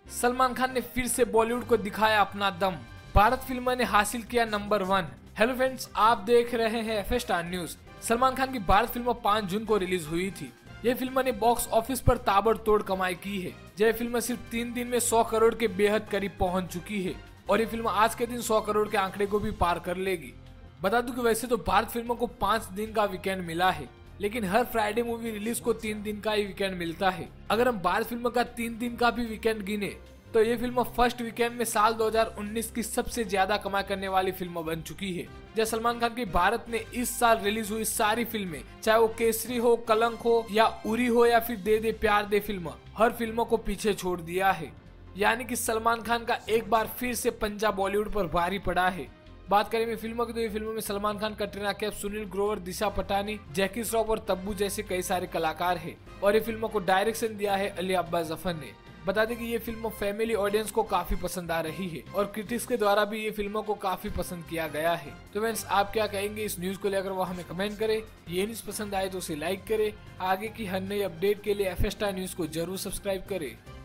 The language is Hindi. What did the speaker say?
सलमान खान ने फिर से बॉलीवुड को दिखाया अपना दम। भारत फिल्म ने हासिल किया नंबर 1। हेलो फ्रेंड्स, आप देख रहे हैं F Star News. Salman Khan की भारत फिल्म 5 जून को रिलीज हुई थी। यह फिल्म ने बॉक्स ऑफिस पर ताबड़तोड़ कमाई की है। यह फिल्म सिर्फ 3 दिन में 100 करोड़ के बेहद करीब पहुंच चुकी है और ये फिल्म आज के दिन 100 करोड़ के आंकड़े को भी पार कर लेगी। बता दूं कि वैसे तो भारत फिल्मों को 5 दिन का वीकेंड मिला है, लेकिन हर फ्राइडे मूवी रिलीज को 3 दिन का ही वीकेंड मिलता है। अगर हम भारत फिल्म का 3 दिन का भी वीकेंड गिने तो ये फिल्म फर्स्ट वीकेंड में साल 2019 की सबसे ज्यादा कमाई करने वाली फिल्म बन चुकी है। जब सलमान खान की भारत ने इस साल रिलीज हुई सारी फिल्में, चाहे वो केसरी हो, कलंक हो या उरी हो या फिर दे दे प्यार दे फिल्म, हर फिल्मों को पीछे छोड़ दिया है। यानी कि सलमान खान का एक बार फिर से पंजा बॉलीवुड पर भारी पड़ा है। बात करें फिल्मों की तो ये फिल्मों में सलमान खान, कटरीना कैफ, सुनील ग्रोवर, दिशा पटानी, जैकी श्रॉफ और तब्बू जैसे कई सारे कलाकार हैं और ये फिल्मों को डायरेक्शन दिया है अली अब्बास जफर ने। बता दें कि ये फिल्म फैमिली ऑडियंस को काफी पसंद आ रही है और क्रिटिक्स के द्वारा भी ये फिल्मों को काफी पसंद किया गया है। तो फ्रेंड्स, आप क्या कहेंगे इस न्यूज को लेकर, वो हमें कमेंट करें। ये न्यूज पसंद आए तो उसे लाइक करें। आगे की हर नई अपडेट के लिए एफ स्टार न्यूज को जरूर सब्सक्राइब करें।